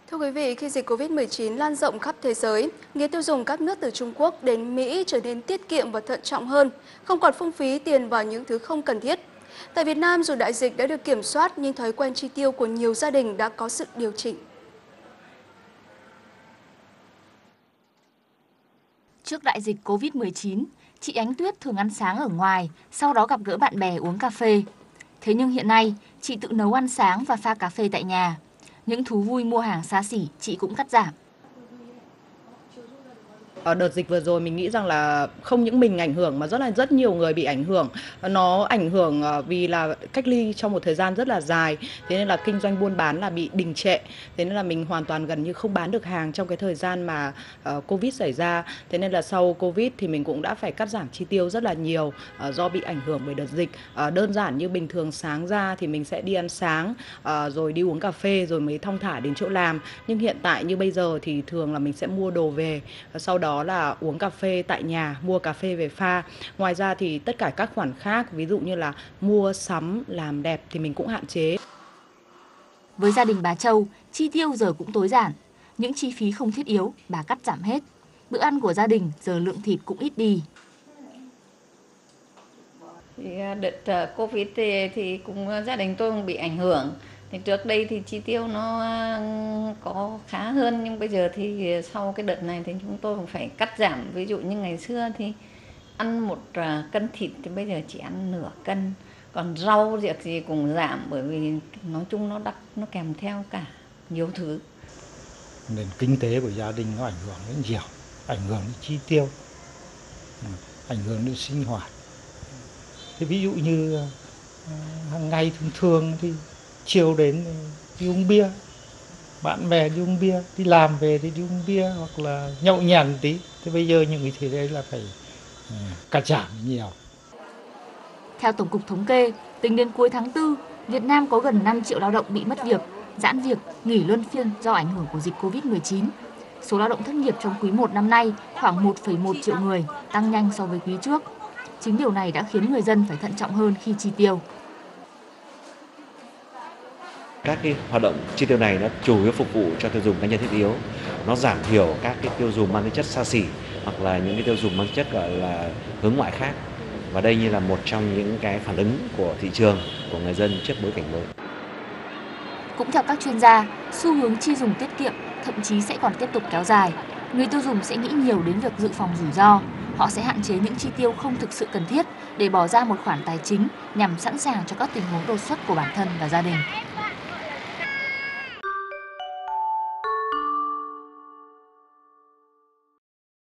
Thưa quý vị, khi dịch Covid-19 lan rộng khắp thế giới, người tiêu dùng các nước từ Trung Quốc đến Mỹ trở nên tiết kiệm và thận trọng hơn, không còn phung phí tiền vào những thứ không cần thiết. Tại Việt Nam, dù đại dịch đã được kiểm soát nhưng thói quen chi tiêu của nhiều gia đình đã có sự điều chỉnh. Trước đại dịch Covid-19, chị Ánh Tuyết thường ăn sáng ở ngoài, sau đó gặp gỡ bạn bè uống cà phê. Thế nhưng hiện nay, chị tự nấu ăn sáng và pha cà phê tại nhà. Những thú vui mua hàng xa xỉ chị cũng cắt giảm. Ở đợt dịch vừa rồi mình nghĩ rằng là không những mình ảnh hưởng mà rất nhiều người bị ảnh hưởng. Nó ảnh hưởng vì là cách ly trong một thời gian rất là dài, thế nên là kinh doanh buôn bán là bị đình trệ. Thế nên là mình hoàn toàn gần như không bán được hàng trong cái thời gian mà Covid xảy ra. Thế nên là sau Covid thì mình cũng đã phải cắt giảm chi tiêu rất là nhiều do bị ảnh hưởng bởi đợt dịch. Đơn giản như bình thường sáng ra thì mình sẽ đi ăn sáng rồi đi uống cà phê rồi mới thong thả đến chỗ làm. Nhưng hiện tại như bây giờ thì thường là mình sẽ mua đồ về, sau đó là uống cà phê tại nhà, mua cà phê về pha. Ngoài ra thì tất cả các khoản khác, ví dụ như là mua sắm, làm đẹp thì mình cũng hạn chế. Với gia đình bà Châu, chi tiêu giờ cũng tối giản. Những chi phí không thiết yếu, bà cắt giảm hết. Bữa ăn của gia đình giờ lượng thịt cũng ít đi. Đợt Covid thì cũng gia đình tôi cũng bị ảnh hưởng. Thì trước đây thì chi tiêu nó có khá hơn, nhưng bây giờ thì sau cái đợt này thì chúng tôi cũng phải cắt giảm. Ví dụ như ngày xưa thì ăn 1 cân thịt thì bây giờ chỉ ăn nửa cân. Còn rau việc gì cũng giảm, bởi vì nói chung nó đắt, nó kèm theo cả nhiều thứ. Nền kinh tế của gia đình nó ảnh hưởng rất nhiều, ảnh hưởng đến chi tiêu, ảnh hưởng đến sinh hoạt. Thế ví dụ như hàng ngày thường thì chiều đến đi uống bia, bạn bè đi uống bia, đi làm về thì đi uống bia hoặc là nhậu nhẹt tí. Thế bây giờ những cái thứ đấy là phải cắt giảm nhiều. Theo Tổng cục Thống kê, tính đến cuối tháng 4, Việt Nam có gần 5 triệu lao động bị mất việc, giãn việc, nghỉ luân phiên do ảnh hưởng của dịch Covid-19. Số lao động thất nghiệp trong quý 1 năm nay khoảng 1,1 triệu người, tăng nhanh so với quý trước. Chính điều này đã khiến người dân phải thận trọng hơn khi chi tiêu. Các cái hoạt động chi tiêu này nó chủ yếu phục vụ cho tiêu dùng cá nhân thiết yếu. Nó giảm thiểu các cái tiêu dùng mang tính chất xa xỉ hoặc là những cái tiêu dùng mang chất gọi là hướng ngoại khác. Và đây như là một trong những cái phản ứng của thị trường, của người dân trước bối cảnh mới. Cũng theo các chuyên gia, xu hướng chi dùng tiết kiệm thậm chí sẽ còn tiếp tục kéo dài. Người tiêu dùng sẽ nghĩ nhiều đến việc dự phòng rủi ro. Họ sẽ hạn chế những chi tiêu không thực sự cần thiết để bỏ ra một khoản tài chính nhằm sẵn sàng cho các tình huống đột xuất của bản thân và gia đình.